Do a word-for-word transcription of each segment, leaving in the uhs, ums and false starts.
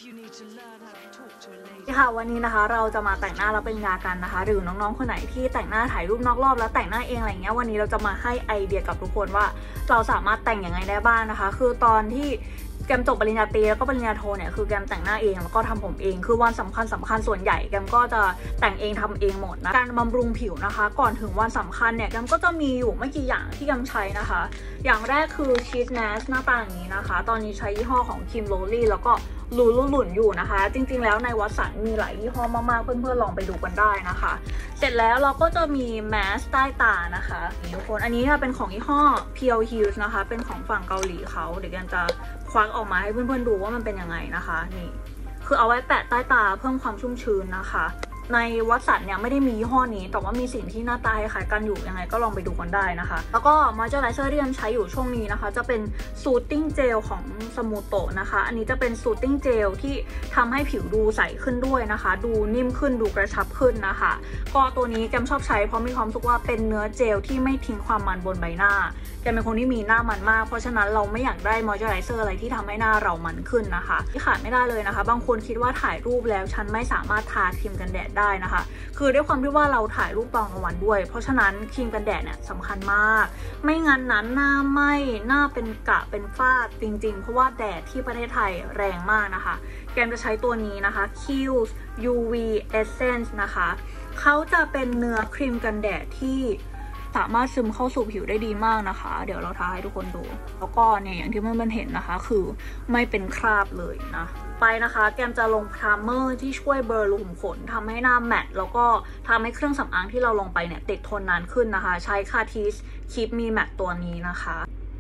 ค่ะวันนี้นะคะเราจะมาแต่งหน้ารับปริญญากันนะคะหรือน้องๆคนไหนที่แต่งหน้าถ่ายรูปนอกรอบแล้วแต่งหน้าเองอะไรเงี้ยวันนี้เราจะมาให้ไอเดียกับทุกคนว่าเราสามารถแต่งยังไงได้บ้างนะคะคือตอนที่แกมจบปริญญาตรีแล้วก็ปริญญาโทเนี่ยคือแกมแต่งหน้าเองแล้วก็ทำผมเองคือวันสำคัญสำคัญส่วนใหญ่แกมก็จะแต่งเองทำเองหมดนะการบำรุงผิวนะคะก่อนถึงวันสำคัญเนี่ยแกมก็จะมีอยู่ไม่กี่อย่างที่แกมใช้นะคะอย่างแรกคือชีสแมสหน้าตาอย่างนี้นะคะตอนนี้ใช้ยี่ห้อของคิมโรลี่แล้วก็ลูลูหลุนอยู่นะคะจริงๆแล้วในวัตสันมีหลายยี่ห้อมากๆเพื่อนๆลองไปดูกันได้นะคะเสร็จแล้วเราก็จะมีแมสใต้ตานะคะนี่ทุกคนอันนี้เป็นของยี่ห้อ พี แอล Hughes นะคะเป็นของฝั่งเกาหลีเขาเดี๋ยวแกมจะควักออกมาให้เพื่อนๆดูว่ามันเป็นยังไงนะคะนี่คือเอาไว้แปะใต้ตาเพิ่มความชุ่มชื้นนะคะในวัตสันเนี่ยไม่ได้มียี่ห้อนี้แต่ว่ามีสิ่งที่หน้าตาคล้ายกันอยู่ยังไงก็ลองไปดูกันได้นะคะแล้วก็มอยเจอไรเซอร์ที่ยังใช้อยู่ช่วงนี้นะคะจะเป็นซูตติ้งเจลของสมูโตะนะคะอันนี้จะเป็นซูตติ้งเจลที่ทำให้ผิวดูใสขึ้นด้วยนะคะดูนิ่มขึ้นดูกระชับขึ้นนะคะก็ตัวนี้แกมชอบใช้เพราะมีความรู้สึกว่าเป็นเนื้อเจลที่ไม่ทิ้งความมันบนใบหน้าแกเป็นคนที่มีหน้ามันมากเพราะฉะนั้นเราไม่อยากได้มอยเจอไรเซอร์อะไรที่ทำให้หน้าเรามันขึ้นนะคะที่ขาดไม่ได้เลยนะคะบางคนคิดว่าถ่ายรูปแล้วฉันไม่สามารถทาครีมกันแดดได้นะคะคือด้วยความที่ว่าเราถ่ายรูปตอนกลางวันด้วยเพราะฉะนั้นครีมกันแดดเนี่ยสำคัญมากไม่งั้นนั้นหน้าไหม้หน้าเป็นกระเป็นฝ้าจริงๆเพราะว่าแดดที่ประเทศไทยแรงมากนะคะแกมจะใช้ตัวนี้นะคะ Kiehl's ยู วี Essence นะคะเขาจะเป็นเนื้อครีมกันแดดที่สามารถซึมเข้าสู่ผิวได้ดีมากนะคะเดี๋ยวเราทาให้ทุกคนดูแล้วก็เนี่ยอย่างที่เพื่อนๆเห็นนะคะคือไม่เป็นคราบเลยนะไปนะคะแกมจะลงพรามเมอร์ที่ช่วยเบลอรูขุมขนทำให้หน้าแมตต์แล้วก็ทำให้เครื่องสำอางที่เราลงไปเนี่ยติดทนนานขึ้นนะคะใช้คาทิสคีปมีแมตต์ตัวนี้นะคะ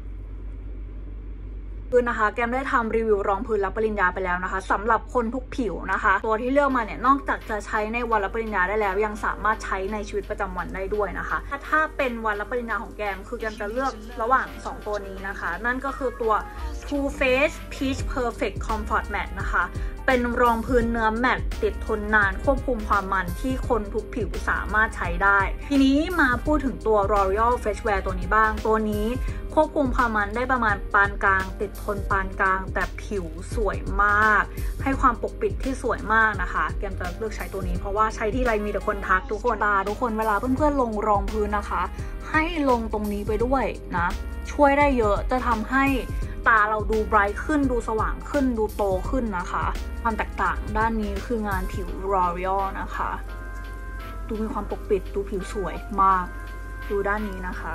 คือนะคะแกมได้ทำรีวิวรองพื้นรับปริญญาไปแล้วนะคะสำหรับคนทุกผิวนะคะตัวที่เลือกมาเนี่ยนอกจากจะใช้ในวันรับปริญญาได้แล้วยังสามารถใช้ในชีวิตประจำวันได้ด้วยนะคะถ้าถ้าเป็นวันรับปริญญาของแกมคือแกมจะเลือกระหว่างสองตัวนี้นะคะนั่นก็คือตัว Too Faced Peach Perfect Comfort Matte นะคะเป็นรองพื้นเนื้อแมตต์ติดทนนานควบคุมความมันที่คนทุกผิวสามารถใช้ได้ทีนี้มาพูดถึงตัว L'Oreal Fresh Wear ตัวนี้บ้างตัวนี้ควบคุมความมันได้ประมาณปานกลางติดทนปานกลางแต่ผิวสวยมากให้ความปกปิดที่สวยมากนะคะแกมจะเลือกใช้ตัวนี้เพราะว่าใช้ที่ไรมีแต่คนทักทุกคนตาทุกคนเวลาเพื่อนๆลงรองพื้นนะคะให้ลงตรงนี้ไปด้วยนะช่วยได้เยอะจะทำให้ตาเราดูไบรท์ขึ้นดูสว่างขึ้นดูโตขึ้นนะคะความแตกต่างด้านนี้คืองานผิว L'Oreal นะคะดูมีความปกปิดดูผิวสวยมากดูด้านนี้นะคะ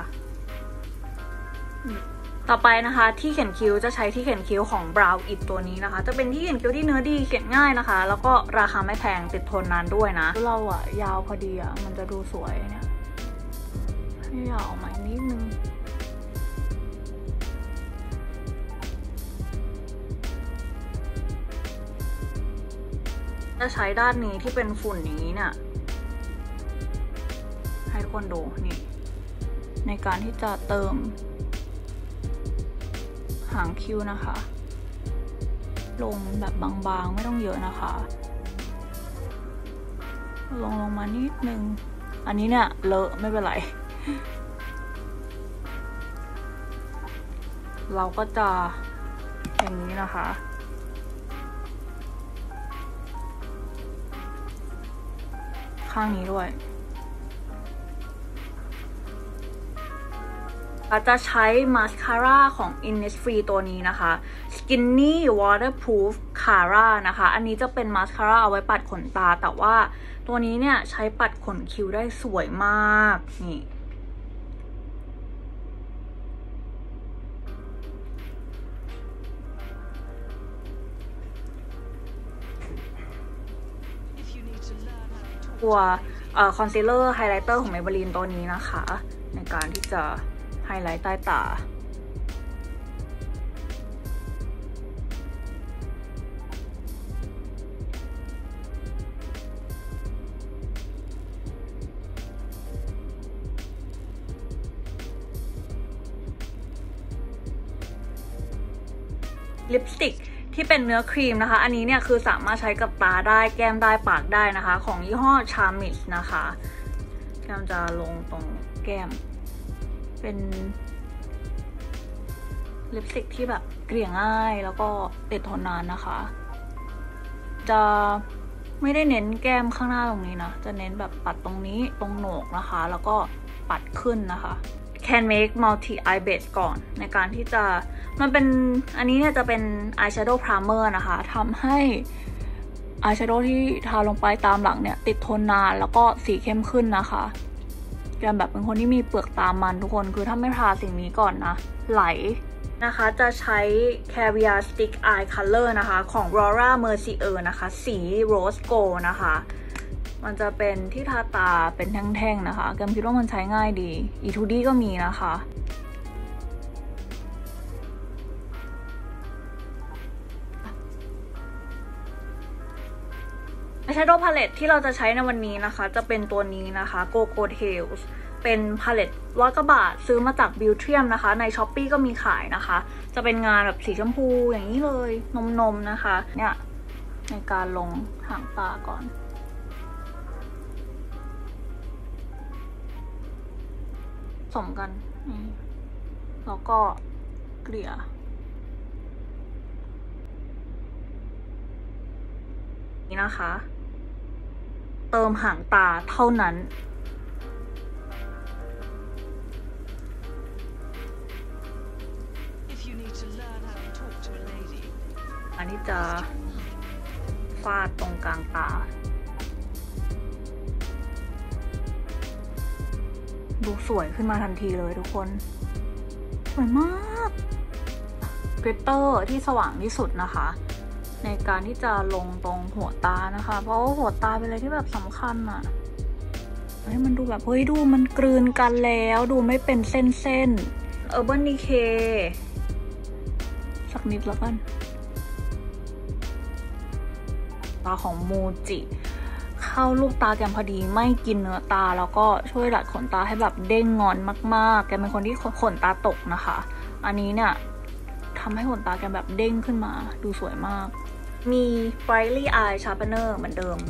ต่อไปนะคะที่เขียนคิ้วจะใช้ที่เขียนคิ้วของ Brow It ตัวนี้นะคะจะเป็นที่เขียนคิ้วที่เนื้อดีเขียนง่ายนะคะแล้วก็ราคาไม่แพงติดทนนานด้วยนะเราอะยาวพอดีอะมันจะดูสวยเนี่ยให้ยาวออกมานิดนึงจะใช้ด้านนี้ที่เป็นฝุ่นนี้เนี่ยให้ทุกคนดูนี่ในการที่จะเติมหางคิ้วนะคะลงแบบบางๆไม่ต้องเยอะนะคะลงลงมานิดนึงอันนี้เนี่ยเลอะไม่เป็นไรเราก็จะอย่างนี้นะคะข้างนี้ด้วยเราจะใช้มาสคาร่าของ Innisfree ตัวนี้นะคะ Skinny Waterproof Cara นะคะอันนี้จะเป็นมาสคาร่าเอาไว้ปัดขนตาแต่ว่าตัวนี้เนี่ยใช้ปัดขนคิ้วได้สวยมากนี่ตัวคอนซีลเลอร์ไฮไลท์เตอร์ของ Maybelline ตัวนี้นะคะในการที่จะไฮไลท์ใต้ตาลิปสติกที่เป็นเนื้อครีมนะคะอันนี้เนี่ยคือสามารถใช้กับตาได้แก้มได้ปากได้นะคะของยี่ห้อ Charmix นะคะแก้มจะลงตรงแก้มเป็นลิปสติกที่แบบเกลี่ยง่ายแล้วก็ติดทนนานนะคะจะไม่ได้เน้นแก้มข้างหน้าตรงนี้นะจะเน้นแบบปัดตรงนี้ตรงโหนกนะคะแล้วก็ปัดขึ้นนะคะ Can make multi eye base ก่อนในการที่จะมันเป็นอันนี้เนี่ยจะเป็น eyeshadow primer นะคะทำให้ eyeshadow ที่ทาลงไปตามหลังเนี่ยติดทนนานแล้วก็สีเข้มขึ้นนะคะแกมแบบเป็นคนที่มีเปลือกตามันทุกคนคือถ้าไม่ทาสิ่งนี้ก่อนนะไหลนะคะจะใช้ Caviar Stick Eye Color นะคะของ Laura Mercier นะคะสี Rose Gold นะคะมันจะเป็นที่ทาตาเป็นแท่งๆนะคะแกมคิดว่ามันใช้ง่ายดี อี ทู ดี ก็มีนะคะEyeshadow Palette ที่เราจะใช้ในวันนี้นะคะจะเป็นตัวนี้นะคะ Coco Tales เป็นพาเลตร้อยกว่าบาทซื้อมาจาก Beautrium นะคะใน Shopee ก็มีขายนะคะจะเป็นงานแบบสีชมพูอย่างนี้เลยนมๆนะคะเนี่ยในการลงหางตาก่อนสมกันแล้วก็เกลี่ยนี่นะคะเติมหางตาเท่านั้นอันนี้จะฟาดตรงกลางตาดูสวยขึ้นมาทันทีเลยทุกคนสวยมากกลิตเตอร์ที่สว่างที่สุดนะคะในการที่จะลงตรงหัวตานะคะเพราะว่าหัวตาเป็นอะไรที่แบบสำคัญอะให้มันดูแบบเฮ้ยดูมันกลืนกันแล้วดูไม่เป็นเส้นๆ Urban Decay สักนิดแล้วกันตาของมูจิเข้าลูกตาแกมพอดีไม่กินเนื้อตาแล้วก็ช่วยดัดขนตาให้แบบเด้งงอนมากๆแกเป็นคนที่ขนตาตกนะคะอันนี้เนี่ยทำให้ขนตาแกแบบเด้งขึ้นมาดูสวยมากมี Brightly Eye Sharpener เหมือนเดิม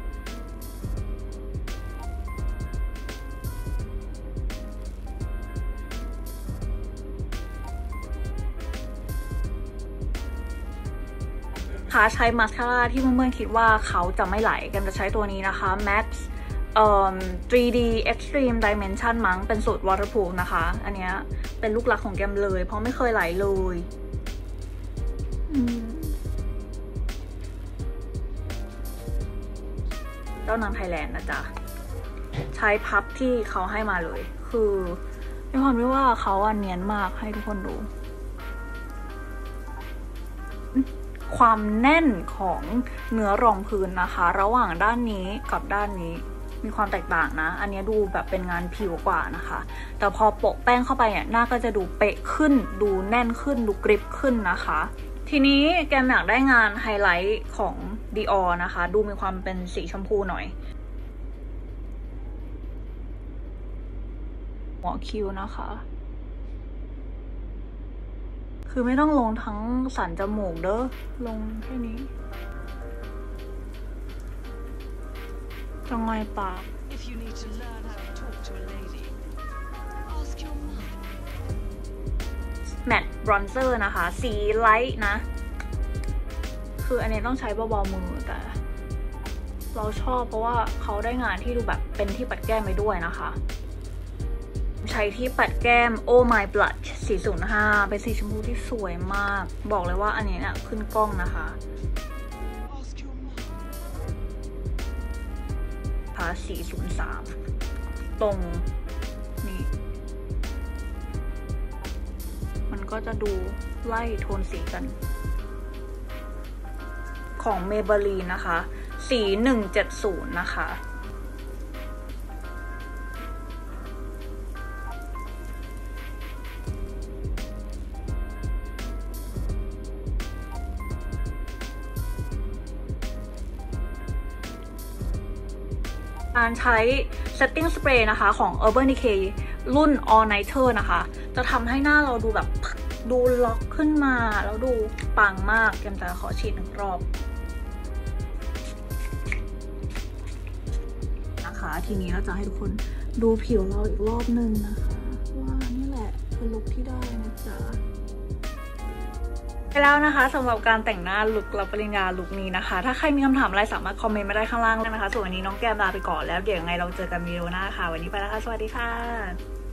ค่ะใช้มาสคาร่าที่เพื่อนๆคิดว่าเขาจะไม่ไหลกันจะใช้ตัวนี้นะคะ Max เอ่อ ทรี ดี Extreme Dimension มั้งเป็นสูตร waterproof นะคะอันเนี้ยเป็นลูกรักของแกมเลยเพราะไม่เคยไหลเลยเจ้านางไทยแลนด์นะจ๊ะใช้พับที่เขาให้มาเลยคือมีความรู้ว่าเขาอันเนียนมากให้ทุกคนดูความแน่นของเนื้อรองพื้นนะคะระหว่างด้านนี้กับด้านนี้มีความแตกต่างนะอันนี้ดูแบบเป็นงานผิวกว่านะคะแต่พอโปะแป้งเข้าไปเนี่ยหน้าก็จะดูเป๊ะขึ้นดูแน่นขึ้นดูกริบขึ้นนะคะทีนี้แกมอยากได้งานไฮไลท์ของ Dior นะคะดูมีความเป็นสีชมพูหน่อยหัวคิ้วนะคะคือไม่ต้องลงทั้งสันจมูกเด้อลงแค่นี้จังไงปากแมตต์บรอนเซอร์นะคะสีไลท์นะคืออันนี้ต้องใช้เบาๆมือแต่เราชอบเพราะว่าเขาได้งานที่ดูแบบเป็นที่ปัดแก้มไปด้วยนะคะใช้ที่ปัดแก้ม Oh My Blush สี่ศูนย์ห้าเป็นสีชมพูที่สวยมากบอกเลยว่าอันนี้เนี่ยขึ้นกล้องนะคะพาสี่ศูนย์สามตรงนี้มันก็จะดูไล่โทนสีกันของ Maybelline นะคะสีหนึ่งเจ็ดศูนย์นะคะการใช้ setting spray นะคะของ Urban Decay รุ่น All Nighter นะคะจะทำให้หน้าเราดูแบบดูล็อกขึ้นมาแล้วดูปังมากแกมจะขอฉีดหนึ่งรอบนะคะทีนี้เราจะให้ทุกคนดูผิวเราอีกรอบหนึ่งนะคะว่านี่แหละคือลุคที่ได้นะจ๊ะไปแล้วนะคะสำหรับการแต่งหน้าลุครับปริญญาลุคนี้นะคะถ้าใครมีคำถามอะไรสามารถคอมเมนต์มาได้ข้างล่างเลยนะคะส่วนวันนี้น้องแก้มลาไปก่อนแล้วเดี๋ยวยังไงเราเจอกันวิดีโอหน้าค่ะวันนี้ไปแล้วค่ะสวัสดีค่ะ